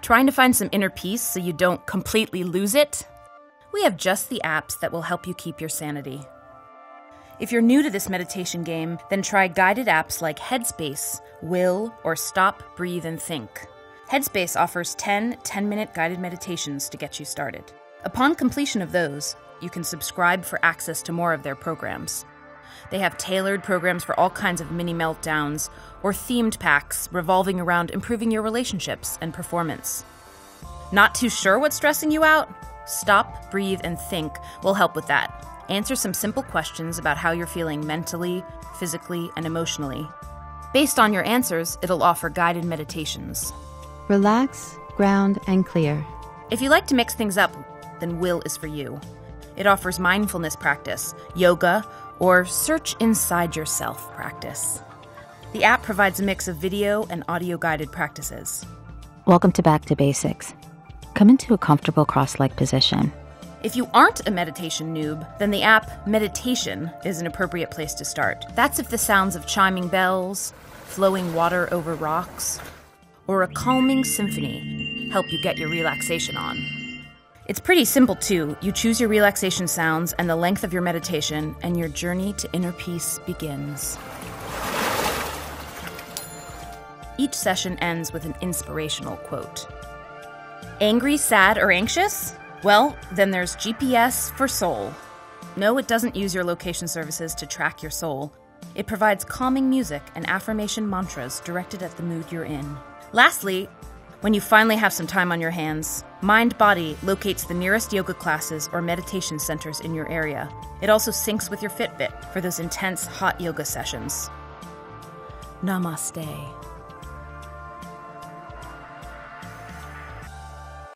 Trying to find some inner peace so you don't completely lose it? We have just the apps that will help you keep your sanity. If you're new to this meditation game, then try guided apps like Headspace, Will, or Stop, Breathe, and Think. Headspace offers 10 10-minute guided meditations to get you started. Upon completion of those, you can subscribe for access to more of their programs. They have tailored programs for all kinds of mini meltdowns or themed packs revolving around improving your relationships and performance. Not too sure what's stressing you out? Stop, Breathe, and Think will help with that. Answer some simple questions about how you're feeling mentally, physically, and emotionally. Based on your answers, it'll offer guided meditations. Relax, ground, and clear. If you like to mix things up, then Will is for you. It offers mindfulness practice, yoga, or search inside yourself practice. The app provides a mix of video and audio-guided practices. Welcome to Back to Basics. Come into a comfortable cross-leg position. If you aren't a meditation noob, then the app Meditation is an appropriate place to start. That's if the sounds of chiming bells, flowing water over rocks, or a calming symphony help you get your relaxation on. It's pretty simple too. You choose your relaxation sounds and the length of your meditation, and your journey to inner peace begins. Each session ends with an inspirational quote. Angry, sad, or anxious? Well, then there's GPS for Soul. No, it doesn't use your location services to track your soul. It provides calming music and affirmation mantras directed at the mood you're in. Lastly, when you finally have some time on your hands, MindBody locates the nearest yoga classes or meditation centers in your area. It also syncs with your Fitbit for those intense hot yoga sessions. Namaste.